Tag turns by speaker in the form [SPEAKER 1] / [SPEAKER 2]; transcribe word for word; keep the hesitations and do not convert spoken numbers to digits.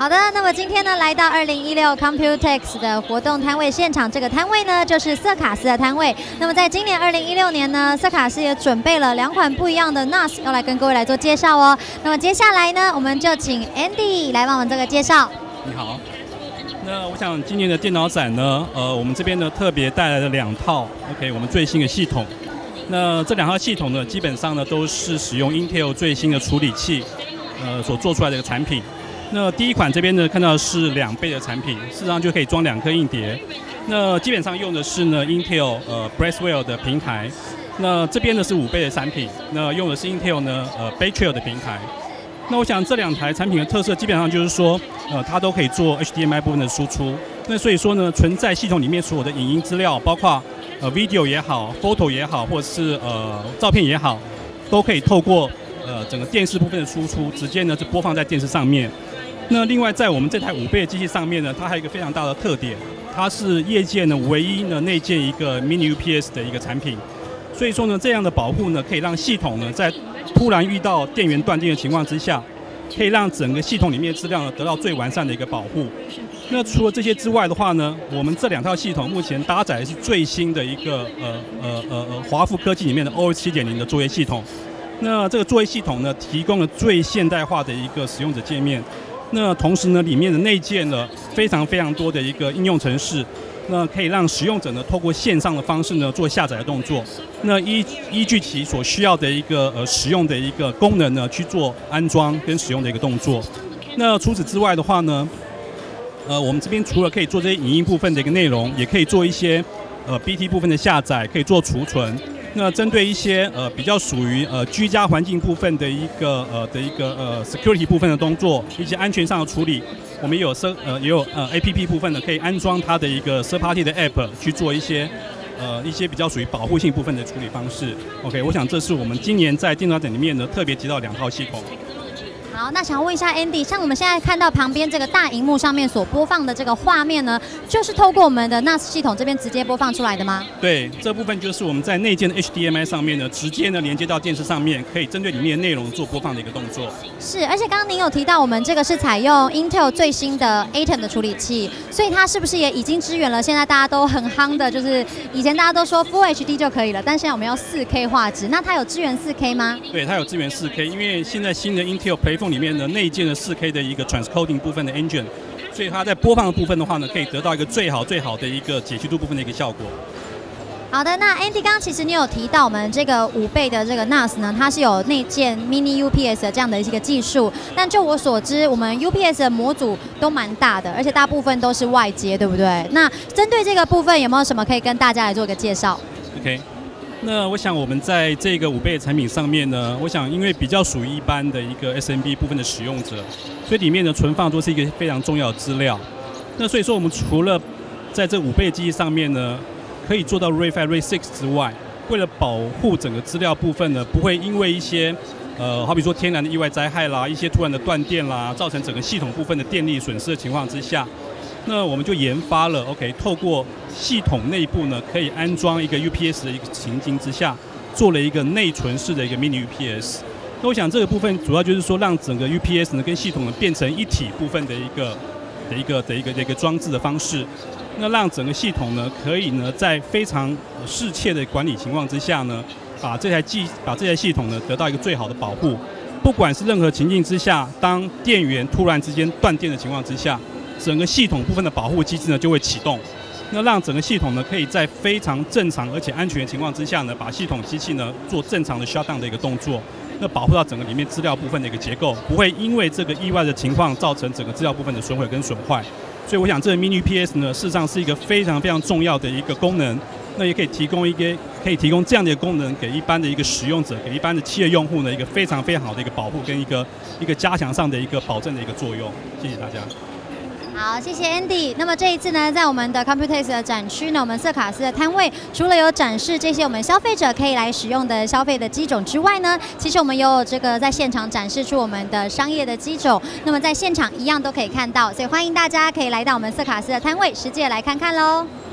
[SPEAKER 1] 好的，那么今天呢，来到二零一六 Computex 的活动摊位现场，这个摊位呢就是色卡斯的摊位。那么在今年二零一六年呢，色卡斯也准备了两款不一样的 N A S 要来跟各位来做介绍哦。那么接下来呢，我们就请 Andy 来帮我们这个介绍。
[SPEAKER 2] 你好，那我想今年的电脑展呢，呃，我们这边呢特别带来了两套 OK 我们最新的系统。那这两套系统呢，基本上呢都是使用 Intel 最新的处理器，呃所做出来的一个产品。那第一款这边呢看到的是两倍的产品，事实上就可以装两颗硬碟。那基本上用的是呢 Intel 呃 Blackwell 的平台。那这边呢是五倍的产品，那用的是 Intel 呢呃 Bay Trail 的平台。那我想这两台产品的特色基本上就是说，呃它都可以做 H D M I 部分的输出。那所以说呢，存在系统里面所有的影音资料，包括呃 video 也好 ，photo 也好，或者是呃照片也好，都可以透过呃整个电视部分的输出，直接呢就播放在电视上面。那另外，在我们这台五倍的机器上面呢，它还有一个非常大的特点，它是业界呢唯一呢内建一个 Mini U P S 的一个产品。所以说呢，这样的保护呢，可以让系统呢在突然遇到电源断电的情况之下，可以让整个系统里面的资料呢得到最完善的一个保护。那除了这些之外的话呢，我们这两套系统目前搭载的是最新的一个呃呃呃呃华富科技里面的 O S 七点零 的作业系统。那这个作业系统呢，提供了最现代化的一个使用者界面。那同时呢，里面的内建了非常非常多的一个应用程式，那可以让使用者呢透过线上的方式呢做下载的动作。那依依据其所需要的一个呃使用的一个功能呢去做安装跟使用的一个动作。那除此之外的话呢，呃，我们这边除了可以做这些影音部分的一个内容，也可以做一些呃 B T 部分的下载，可以做储存。那针对一些呃比较属于呃居家环境部分的一个呃的一个呃 security 部分的动作，一些安全上的处理，我们也有设呃也有呃 A P P 部分的可以安装它的一个 third party 的 app 去做一些呃一些比较属于保护性部分的处理方式。OK， 我想这是我们今年在电脑展里面呢特别提到两套系统。
[SPEAKER 1] 好，那想问一下 Andy， 像我们现在看到旁边这个大荧幕上面所播放的这个画面呢，就是透过我们的 N A S 系统这边直接播放出来的吗？
[SPEAKER 2] 对，这部分就是我们在内建的 H D M I 上面呢，直接呢连接到电视上面，可以针对里面的内容做播放的一个动作。
[SPEAKER 1] 是，而且刚刚您有提到我们这个是采用 Intel 最新的 Atom 的处理器，所以它是不是也已经支援了现在大家都很夯的，就是以前大家都说 Full H D 就可以了，但现在我们要 四 K 画质，那它有支援 四 K 吗？
[SPEAKER 2] 对，它有支援 四 K， 因为现在新的 Intel Playphone 里面呢内建了 四 K 的一个 transcoding 部分的 engine， 所以它在播放的部分的话呢，可以得到一个最好最好的一个解析度部分的一个效果。
[SPEAKER 1] 好的，那 Andy 刚刚其实你有提到我们这个五倍的这个 N A S 呢，它是有内建 Mini U P S 的这样的一个技术，但就我所知，我们 U P S 的模组都蛮大的，而且大部分都是外接，对不对？那针对这个部分有没有什么可以跟大家来做一个介绍
[SPEAKER 2] ？OK。那我想我们在这个五倍的产品上面呢，我想因为比较属于一般的一个 S M B 部分的使用者，所以里面的存放都是一个非常重要的资料。那所以说我们除了在这五倍的机器上面呢，可以做到 RAID 五 RAID 六之外，为了保护整个资料部分呢，不会因为一些呃好比说天然的意外灾害啦，一些突然的断电啦，造成整个系统部分的电力损失的情况之下。那我们就研发了 ，OK， 透过系统内部呢，可以安装一个 U P S 的一个情境之下，做了一个内存式的一个 Mini U P S。那我想这个部分主要就是说，让整个 U P S 呢跟系统呢变成一体部分的一个的一个的一个的一个装置的方式。那让整个系统呢，可以呢在非常适切的管理情况之下呢，把这台机把这台系统呢得到一个最好的保护。不管是任何情境之下，当电源突然之间断电的情况之下，整个系统部分的保护机制呢就会启动，那让整个系统呢可以在非常正常而且安全的情况之下呢，把系统机器呢做正常的 shutdown 的一个动作，那保护到整个里面资料部分的一个结构，不会因为这个意外的情况造成整个资料部分的损毁跟损坏。所以我想这个 Mini U P S 呢，事实上是一个非常非常重要的一个功能，那也可以提供一个可以提供这样的一个功能给一般的一个使用者，给一般的企业用户呢一个非常非常好的一个保护跟一个一个加强上的一个保证的一个作用。谢谢大家。
[SPEAKER 1] 好，谢谢 Andy。那么这一次呢，在我们的 Computex 的展区呢，我们色卡斯的摊位除了有展示这些我们消费者可以来使用的消费的机种之外呢，其实我们也有这个在现场展示出我们的商业的机种。那么在现场一样都可以看到，所以欢迎大家可以来到我们色卡斯的摊位，实际来看看喽。